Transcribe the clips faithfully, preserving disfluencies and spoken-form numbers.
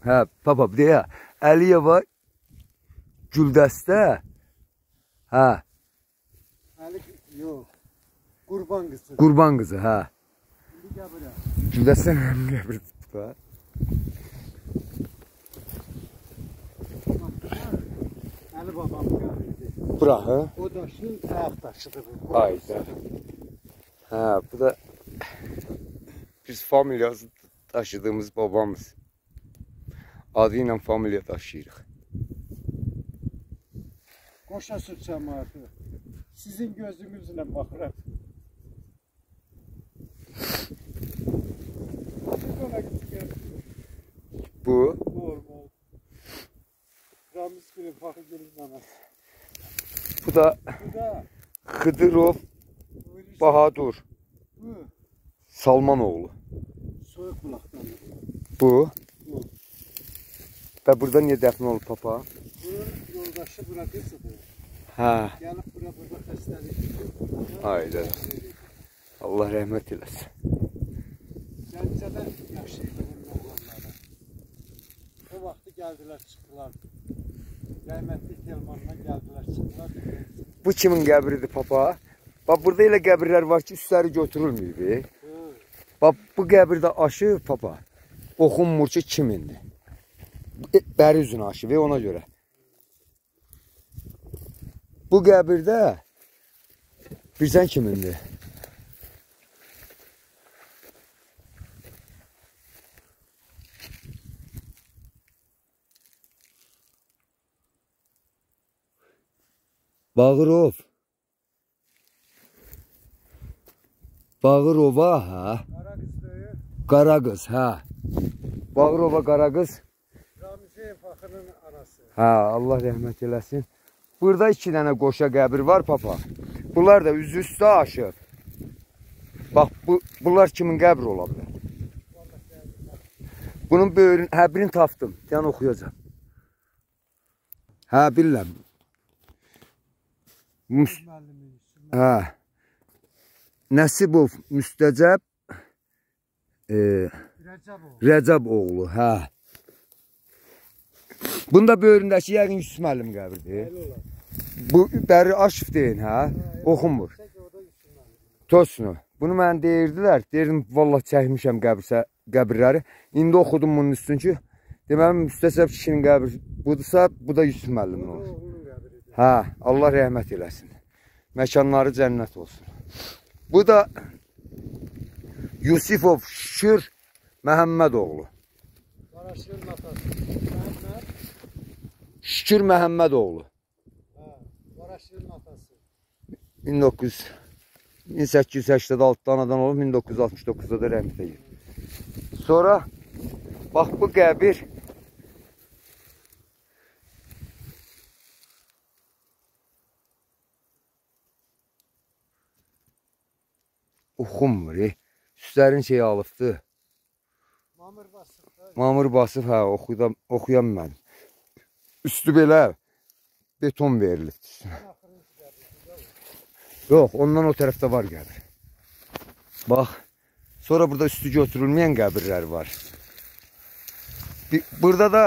Hə, papa, deyə, Əliyeva Güldəstə. Hə. Əli, yox. Qurban qızı. Qurban qızı, hə. İndi qəbirə. Güldəstə mənim qəbirdir bu da. Əli babam qəbirdir. Bura, hə? O daşın ayaq daşıdır bu. Ayda. Hə, bu da biz familiyası daşıdığımız babamız. Adı ilə familiya daşıyırıq. Qoşa süt cəmaatı. Sizin gözünüzlə baxıram. Bu? Normal. Ramiz günü baxı gelin bana. Bu da Bu da Xıdırov Bahadur. bu. Salmanoğlu. Soyuq bulaqdan. Bu. Bu. Və burada niyə dəfn olub papa? Bunun yoldaşı bura qızıdır. Hə. Gəlib bura burada xəstəlik. Ayda. Allah rəhmət eləsin. Gəncədə yaşayırdı bunun oğlanları. O vaxtı gəldilər, çıxdılar. Rəhmətli Telmanla gəldilər, çıxdılar. Bu kimin qəbridir papa? Bax, burada elə qəbirlər var ki, üstləri götürülməyib. Bax, bu qəbirdə aşı papa, oxunmur ki, kimindir. Bəri üzünə aşı və ona görə. Bu qəbirdə bilsən kimindir? Bağırov. Bağırova, hə? Qaraqız döyür. Qaraqız, hə. Bağırova Qaraqız. Ramizev Faxırın anası. Hə, Allah rəhmət eləsin. Burada iki dənə qoşa qəbir var papa. Bunlar da üzü üstə aşır. Bax, bu, bunlar kimin qəbri ola bilər? Bunun böyrün, hə, birini tapdım. Yəni oxuyacam. Hə, bilirəm. Mus hə. Nəsibov Müstəcəb e, Rəcəb oğlu, hə. Bunda böyründəki yəqin Yusuf müəllim qəbirdir. Bu bəri aşif deyin, hə? Oxunmur. Tosunu. Bunu mən deyirdilər. Deyirdim, vallahi çəkmişəm qəbirsə, qəbirləri. İndi oxudum bunun üstün ki, deməli, Müstəcəb kişinin qəbir budursa, bu da Yusuf müəllimin olur. Hə, Allah rəhmət eləsin. Məkanları cənnət olsun. Bu da Yusifov Şükür Məhəmmədoğlu. Qaraşırın atası. Məhəmməd. Şükür Məhəmmədoğlu. Hə, Qaraşırın atası. min doqquz yüz min səkkiz yüz səksən altıda anadan olub, min doqquz yüz altmış doqquzda da rəhmətə gedib. Sonra, bax bu qəbir oxunmur, e. Üstlərin şeyi alıbdır. Mamır basıb. Mamır basıb, hə, oxuyan, oxuyan mən. Üstü belə beton verilibdir üstünə. Yox, ondan o tərəfdə var qəbir. Bax, sonra burada üstü götürülməyən qəbirlər var. Burada da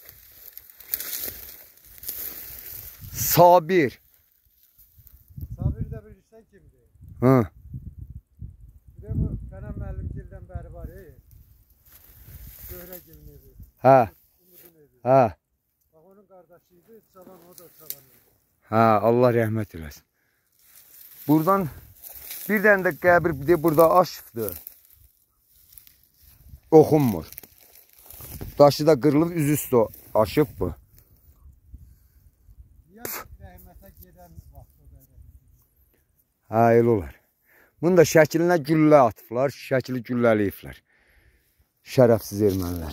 Sabir. Sabir də bilirsən kimdir? Hı. Bir də bu Fənəm müəllimgildən bəri var, ey. Göhrə gilmedi. Hə. Hə. Bax, onun qardaşıydı, çalan o da çalan. Hə, Allah rəhmət eləsin. Buradan bir dənə də qəbir de, burada aşıqdır. Oxunmur. Daşı da qırılıb, üz üstü aşıb bu. Ya rəhmətə gedən vaxt o qədər. Hə, elə olar. Bunun da şəklinə güllə atıblar, şəkli gülləliyiblər. Şərəfsiz ermənilər.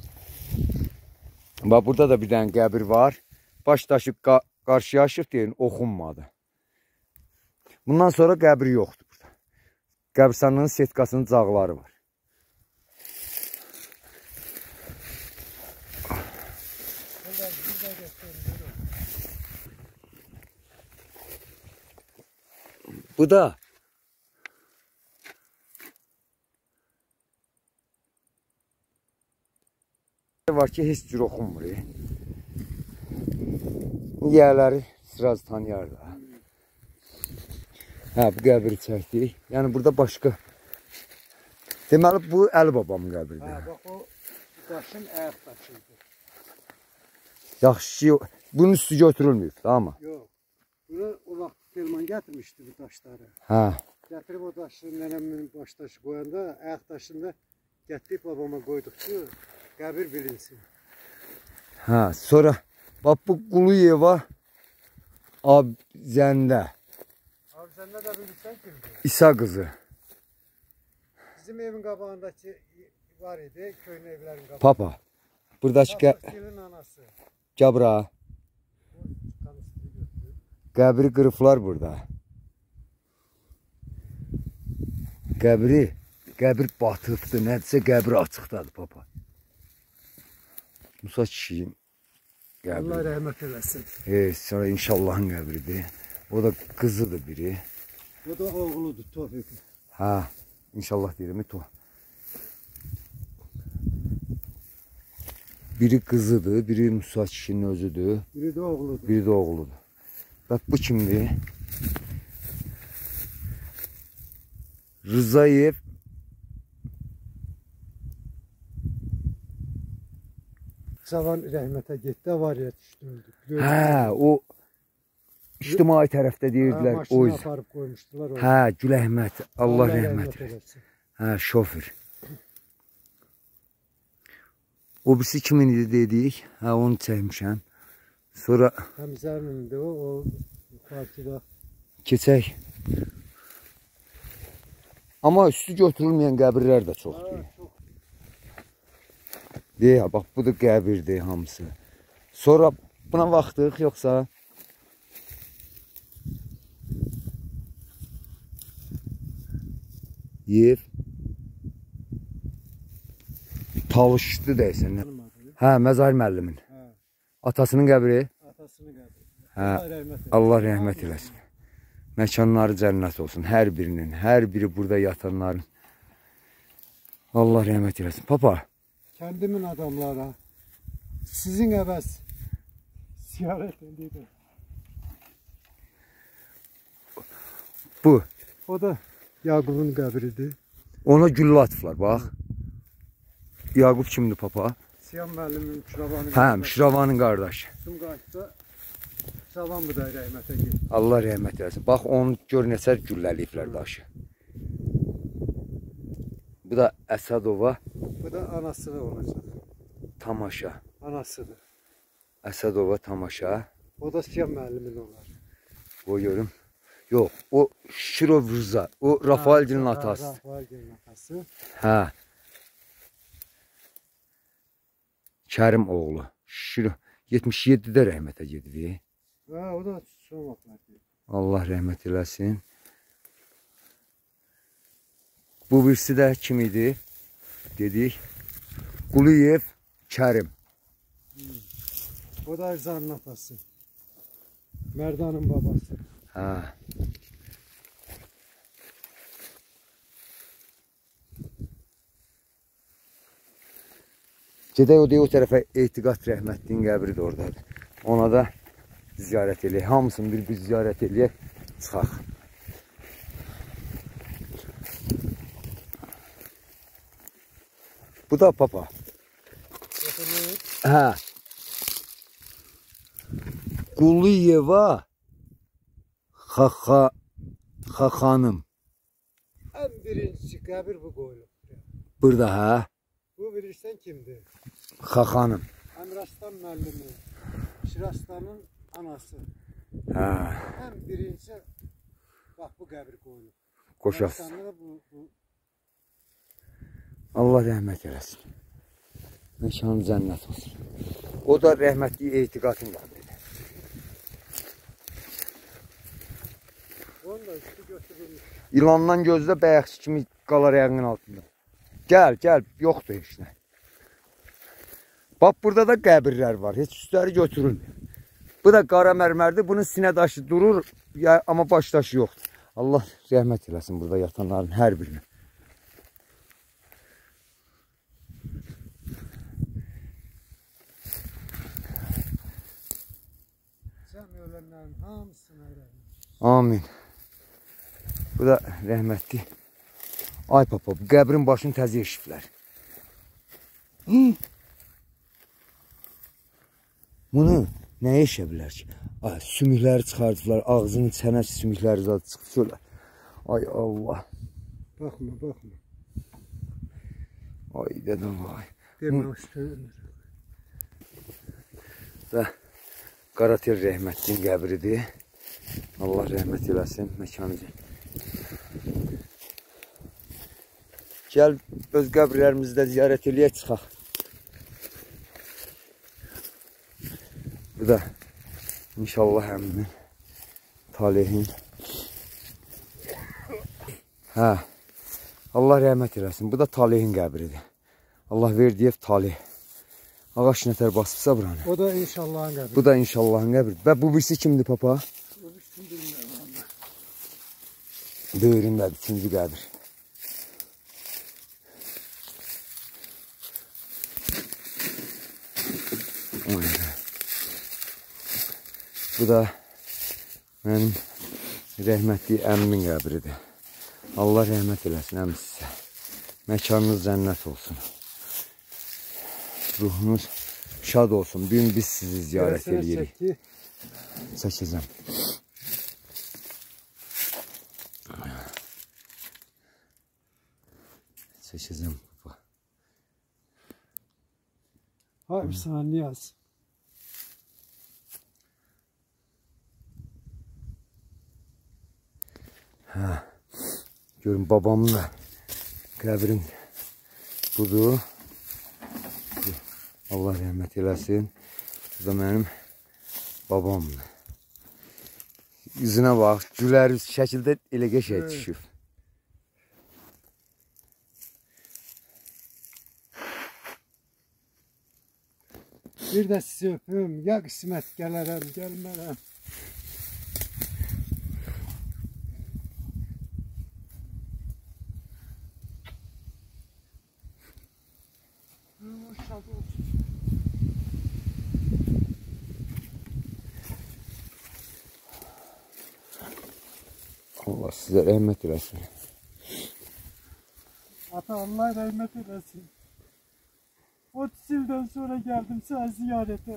Bax, burada da bir dənə qəbir var. Baş daşı qarşıya aşıq deyin, oxunmadı. Bundan sonra qəbri yoxdur burada. Qəbirstanlığın setkasının cağları var. Bu da var ki heç cür oxunmur. Yerləri sıraz tanıyar da. Hə, bu qəbri çəkdik. Yəni burada başqa. Deməli bu Əli babamın qəbridir. Hə, bax o daşın ayaq daşıydı. Yaxşı ki, bunun üstü götürülməyib, tamam mı? Yox. Bunu o vaxt Telman gətirmişdi bu daşları. Hə. Gətirib o daşı nənəmin baş daşı qoyanda ayaq daşında gətirib babama qoyduq ki, qəbir bilinsin. Hə, sonra bax bu Quluyeva Abzəndə. Abzəndə də bilirsən kimdir? İsa qızı. Bizim evin qabağındakı var idi, köyün evlərin qabağında. Papa. Buradakı gə... Gelin anası. Cabra. Qəbri qırıflar burada. Qəbri, qəbir batıbdır, nədirsə qəbri açıqdadır, papa. Musa kişinin qəbri. Allah rəhmət eləsin. Evet, sonra inşallahın qəbridir. O da qızıdır biri. O da oğludur, Tofik. Ha, inşallah deyirəm, to. Biri qızıdır, biri Musa kişinin özüdür. Biri də oğludur. Biri də oğludur. Bak bu kimdir? Rızayev. Cavan rəhmətə getdi, avariya düşdü, öldü. Hə, o ictimai tərəfdə deyirdilər. Ha, maşını aparıb qoymuşdular. Hə, Güləhmət, Allah, Allah rəhmət eləsin. Hə, şoför. O birisi kimin idi dedik? Hə, onu çəkmişəm. Sonra Həmzənin də o, o partidə. Keçək. Amma üstü götürülməyən qəbirlər də çoxdur. Deyə, bax, bu da qəbirdir hamısı. Sonra buna baxdıq, yoxsa? Yev. Talışdı deyəsən. Hə, Məzahir müəllimin. Atasının qəbri? Atasının qəbri. Hə, Allah rəhmət eləsin. Məkanları cənnət olsun. Hər birinin, hər biri burada yatanların. Allah rəhmət eləsin. Papa. Kendimin adamlara sizin əvəz ziyaret edildi. Bu. O da Yaqub'un qəbridir. Ona güllə atıblar, bax. Yaqub kimdir, papa? Siyam müəllimin Müşravanın Hə, Müşravanın qardaşı. Sumqayıtda Cavan bu da rəhmətə getdi. Allah rəhmət eləsin. Bax, onu gör neçə gülləliyiblər daşı. Bu da Əsədova. Bu da anası olacaq. Tamaşa. Anasıdır. Əsədova Tamaşa. O da Siyam müəllimin olar. O görüm. Yox, o Şirov Rıza. O Rafaelgilin atası. Rafaelgilin atası. Hə. Kərim oğlu. Şirov. yetmiş yeddidə rəhmətə gedib. Hə, o da son vaxtlar. Allah rəhmət eləsin. Bu birisi də kim idi? Dedik. Quliyev Kərim. Hmm. O da Ərzanın atası. Mərdanın babası. Hə. Gedək o deyə o tərəfə Etiqat rəhmətlinin qəbri də oradadır. Ona da ziyarət eləyək. Hamısını bir bir ziyarət eləyək. Çıxaq. Bu da papa. Hə. Quliyeva Xaxa Xaxanım. Ən birincisi qəbir bu qoyulub. Burada hə? Bu bilirsən kimdir? Xaxanım. Əmraslan müəllimi. Şirastanın anası. Hə. Ən birincisi bax bu qəbir qoyulub. Qoşas. Bu, bu... Allah rəhmət eləsin. Məkanı cənnət olsun. O da rəhmətli Etiqatın qəbridir. Onu da üstü götürülmüş. İlandan gözlə bəyəxçi kimi qalar ayağının altında. Gəl, gəl, yoxdur heç nə. Bax, burada da qəbirlər var, heç üstləri götürülmür. Bu da qara mərmərdir, bunun sinə daşı durur, amma baş daşı yoxdur. Allah rəhmət eləsin burada yatanların hər birini. ölenlerin hamısına rəhmət. Amin. Bu da rəhmətli. Ay papa, bu qəbrin başını təzə eşiblər. Bunu nəyə eşə bilər ki? Ay, sümükləri çıxardıblar, ağzının çənəsi sümükləri zadı çıxıblar. Ay Allah. Baxma, baxma. Ay dedəm, ay. Demə üstünür. Və Qaratel rəhmətlinin qəbridir. Allah rəhmət eləsin, məkanı. Gəl, öz qəbirlərimizdə ziyarət eləyək, çıxaq. Bu da inşallah həminin Talehin. Hə, Allah rəhmət eləsin. Bu da Talehin qəbridir. Allah verdiyev Taleh. Ağaç nətər basıbsa buranı. O da inşallahın qəbri. Bu da inşallahın qəbri. Və bu birisi kimdir papa? Bu birisini bilmirəm. Böyründədir, üçüncü qəbir. Bu da mənim rəhmətli əmmin qəbridir. Allah rəhmət eləsin əmi sizə. Məkanınız cənnət olsun. Ruhunuz şad olsun. Bir gün biz sizi ziyarət edirik. Çəkəcəm. Çəkəcəm. Ha, bir saniye yaz. Hə, görün babamın da qəbrin budur. Allah rəhmət eləsin. Bu da mənim babamdır. Üzünə bax, gülər üz şəkildə elə qəşəng düşüb. Bir də sizi öpüm, ya qismət gələrəm, gəlmərəm. Allah sizə rəhmət eləsin. Ata, Allah rəhmət eləsin. otuz ildən sonra gəldim sənə ziyarətə.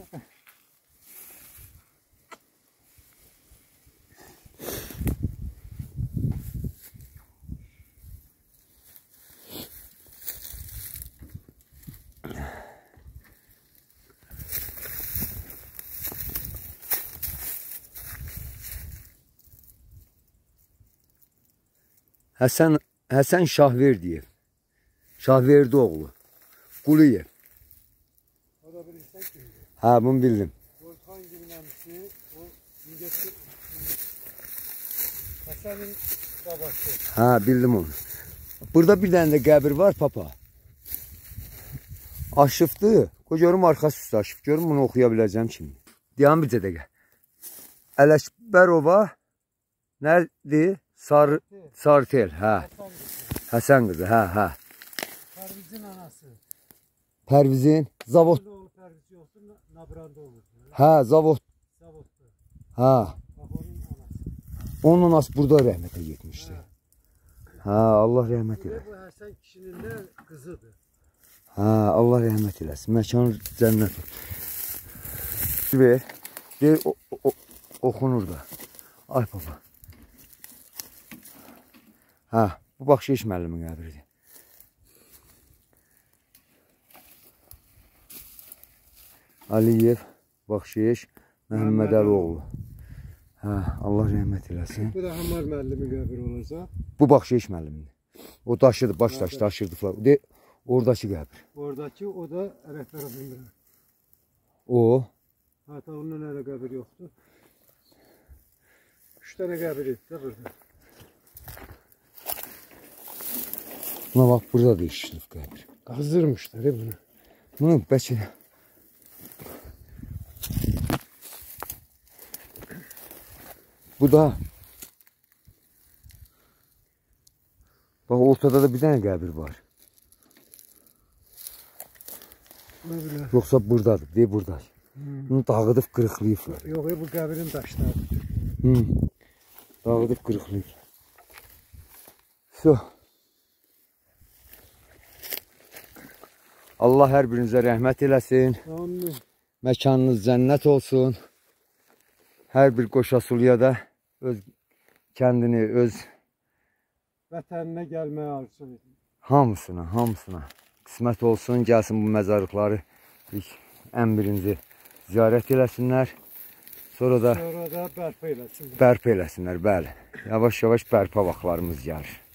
Həsən, Həsən Şahverdiyev. Şahverdi oğlu. Quliyev. O da bir insan kimdir? Hə, bunu bildim. Volkan Gülməmsi, o Mingəsi Həsənin babası. Hə, bildim onu. Burada bir dənə də qəbir var papa. Aşıfdır. O görüm arxası üstü aşıf. Görüm bunu oxuya biləcəm şimdi. Deyəm bir dəqiqə. Ələkbərova nədir? Sarı, Sarıtel, hə. Həsən qızı, hə, hə. Pərvizin anası. Pərvizin, zavod. Pərviz yoxdur, Nabranda olur. Hə, zavod. Zavoddur. Hə. Bax, onun anası. Onun anası burada rəhmətə getmişdi. Hə, Allah rəhmət eləsin. Bu Həsən kişinin də qızıdır. Hə, Allah rəhmət eləsin. Məkan cənnət. Ver, ver, oxunur da. Ay baba. Hə, bu Baxşiş müəllimin qəbridir. Aliyev, Baxşiş, Məhəmməd Əloğlu. Hə, Allah rəhmət eləsin. Bu da Hamar müəllimin qəbri olacaq. Bu Baxşiş müəllimindir. O daşıdı, baş daşı daşırdıqlar. De, oradakı qəbir. Oradakı, o da Ələkbərov. O? Hatta onun elə qəbir yoxdur. Üç dənə qəbir etdi burada. Buna bax, burada da işlif qəbir. Qazdırmışlar bunu. Bunu bəlkə... Bu da... Bax, ortada da bir dənə qəbir var. Yoxsa buradadır, deyil buradadır. Bunu dağıdıb qırıqlayıblar. Yox, bu qəbrin daşları. Hı. Dağıdıb qırıqlayıb. So. Allah hər birinizə rəhmət eləsin. Amin. Məkanınız cənnət olsun. Hər bir qoşasuluya da öz kəndini, öz Vətəninə gəlməyə arzu edin. hamısına, hamısına qismət olsun. Gəlsin bu məzarlıqları ilk ən birinci ziyarət eləsinlər. Sonra da Sonra da bərpa eləsinlər. bərpa eləsinlər, bəli. Yavaş-yavaş bərpa vaxtlarımız gəlir.